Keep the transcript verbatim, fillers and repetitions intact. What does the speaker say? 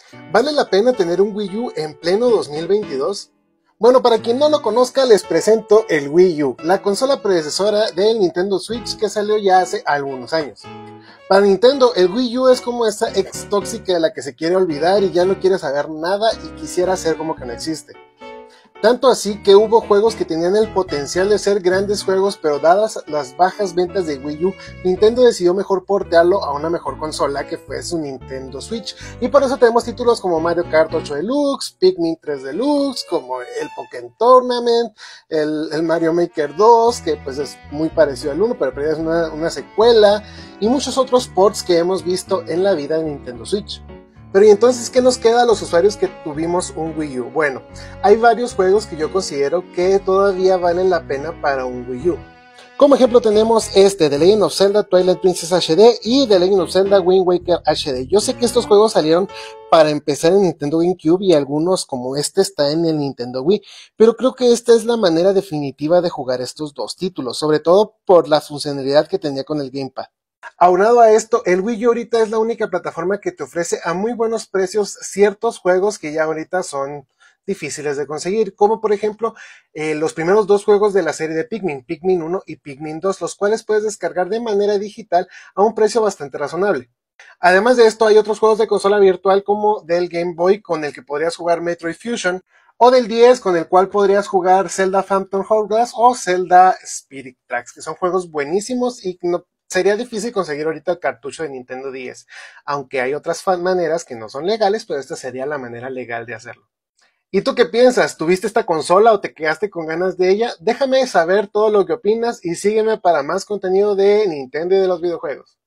¿Vale la pena tener un Wii U en pleno dos mil veintidós? Bueno, para quien no lo conozca, les presento el Wii U, la consola predecesora del Nintendo Switch que salió ya hace algunos años. Para Nintendo, el Wii U es como esa ex tóxica de la que se quiere olvidar y ya no quiere saber nada y quisiera hacer como que no existe. Tanto así que hubo juegos que tenían el potencial de ser grandes juegos, pero dadas las bajas ventas de Wii U, Nintendo decidió mejor portearlo a una mejor consola que fue su Nintendo Switch. Y por eso tenemos títulos como Mario Kart ocho Deluxe, Pikmin tres Deluxe, como el Pokémon Tournament, el, el Mario Maker dos, que pues es muy parecido al uno, pero es una, una secuela, y muchos otros ports que hemos visto en la vida de Nintendo Switch. Pero ¿y entonces qué nos queda a los usuarios que tuvimos un Wii U? Bueno, hay varios juegos que yo considero que todavía valen la pena para un Wii U. Como ejemplo tenemos este, The Legend of Zelda Twilight Princess H D y The Legend of Zelda Wind Waker H D. Yo sé que estos juegos salieron para empezar en Nintendo GameCube y algunos como este está en el Nintendo Wii, pero creo que esta es la manera definitiva de jugar estos dos títulos, sobre todo por la funcionalidad que tenía con el Gamepad. Aunado a esto, el Wii U ahorita es la única plataforma que te ofrece a muy buenos precios ciertos juegos que ya ahorita son difíciles de conseguir, como por ejemplo eh, los primeros dos juegos de la serie de Pikmin, Pikmin uno y Pikmin dos, los cuales puedes descargar de manera digital a un precio bastante razonable. Además de esto, hay otros juegos de consola virtual como del Game Boy con el que podrías jugar Metroid Fusion, o del diez con el cual podrías jugar Zelda Phantom Hourglass o Zelda Spirit Tracks, que son juegos buenísimos y no sería difícil conseguir ahorita el cartucho de Nintendo diez, aunque hay otras maneras que no son legales, pero esta sería la manera legal de hacerlo. ¿Y tú qué piensas? ¿Tuviste esta consola o te quedaste con ganas de ella? Déjame saber todo lo que opinas y sígueme para más contenido de Nintendo y de los videojuegos.